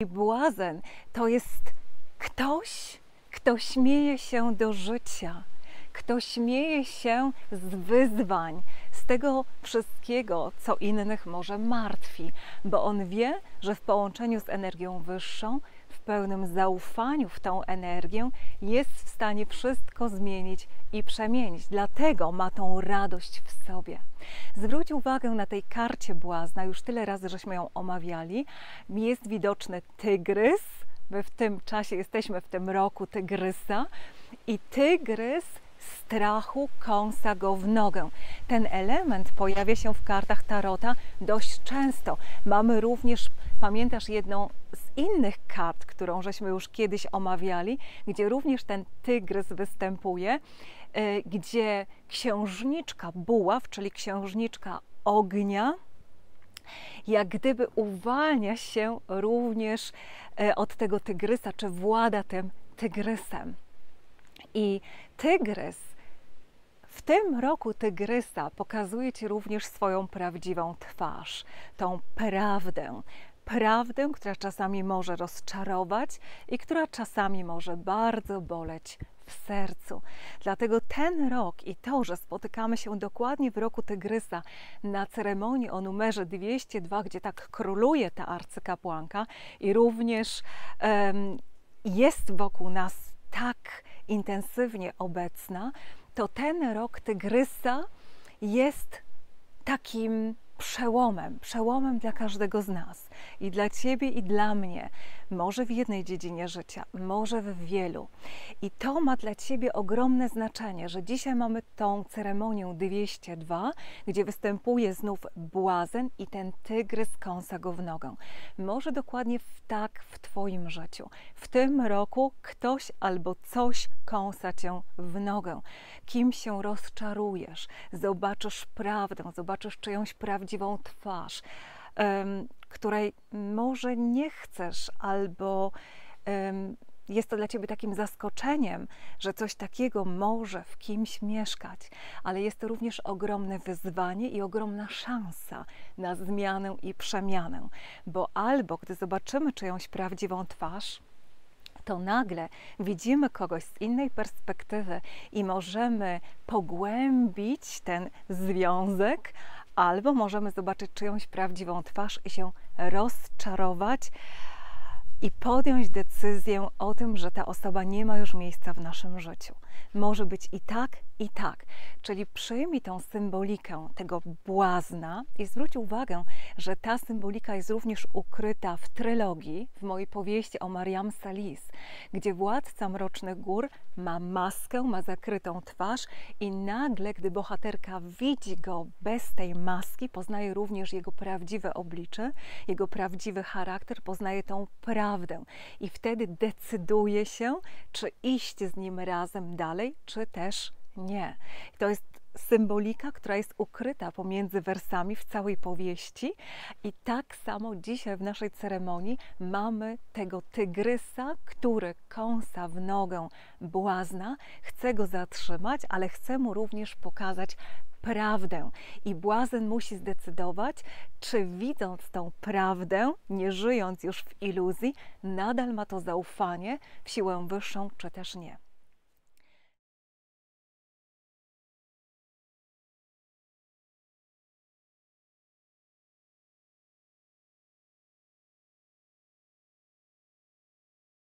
błazen to jest ktoś, kto śmieje się do życia, kto śmieje się z wyzwań, z tego wszystkiego, co innych może martwi, bo on wie, że w połączeniu z energią wyższą, w pełnym zaufaniu w tą energię, jest w stanie wszystko zmienić i przemienić. Dlatego ma tą radość w sobie. Zwróć uwagę na tej karcie błazna, już tyle razy żeśmy ją omawiali, jest widoczny tygrys. My w tym czasie jesteśmy w tym roku tygrysa i tygrys strachu kąsa go w nogę. Ten element pojawia się w kartach Tarota dość często. Mamy również, pamiętasz jedną z innych kart, którą żeśmy już kiedyś omawiali, gdzie również ten tygrys występuje, gdzie księżniczka buław, czyli księżniczka ognia, jak gdyby uwalnia się również od tego tygrysa, czy włada tym tygrysem. I tygrys w tym roku tygrysa pokazuje Ci również swoją prawdziwą twarz, tą prawdę, która czasami może rozczarować i która czasami może bardzo boleć w sercu. Dlatego ten rok i to, że spotykamy się dokładnie w roku tygrysa na ceremonii o numerze 202, gdzie tak króluje ta arcykapłanka i również jest wokół nas tak intensywnie obecna, to ten rok tygrysa jest takim przełomem dla każdego z nas. I dla Ciebie, i dla mnie. Może w jednej dziedzinie życia, może w wielu. I to ma dla Ciebie ogromne znaczenie, że dzisiaj mamy tą ceremonię 202, gdzie występuje znów błazen i ten tygrys kąsa go w nogę. Może dokładnie tak w Twoim życiu. W tym roku ktoś albo coś kąsa Cię w nogę. Kim się rozczarujesz? Zobaczysz prawdę, zobaczysz czyjąś prawdziwą twarz, której może nie chcesz, albo jest to dla Ciebie takim zaskoczeniem, że coś takiego może w kimś mieszkać, ale jest to również ogromne wyzwanie i ogromna szansa na zmianę i przemianę, bo albo gdy zobaczymy czyjąś prawdziwą twarz, to nagle widzimy kogoś z innej perspektywy i możemy pogłębić ten związek, albo możemy zobaczyć czyjąś prawdziwą twarz i się rozczarować i podjąć decyzję o tym, że ta osoba nie ma już miejsca w naszym życiu. Może być i tak, i tak. Czyli przyjmij tą symbolikę tego błazna i zwróć uwagę, że ta symbolika jest również ukryta w trylogii, w mojej powieści o Mariam Salis, gdzie władca Mrocznych Gór ma maskę, ma zakrytą twarz i nagle, gdy bohaterka widzi go bez tej maski, poznaje również jego prawdziwe oblicze, jego prawdziwy charakter, poznaje tą prawdę i wtedy decyduje się, czy iść z nim razem dalej, czy też nie. To jest symbolika, która jest ukryta pomiędzy wersami w całej powieści i tak samo dzisiaj w naszej ceremonii mamy tego tygrysa, który kąsa w nogę błazna, chce go zatrzymać, ale chce mu również pokazać prawdę i błazen musi zdecydować, czy widząc tą prawdę, nie żyjąc już w iluzji, nadal ma to zaufanie w siłę wyższą, czy też nie.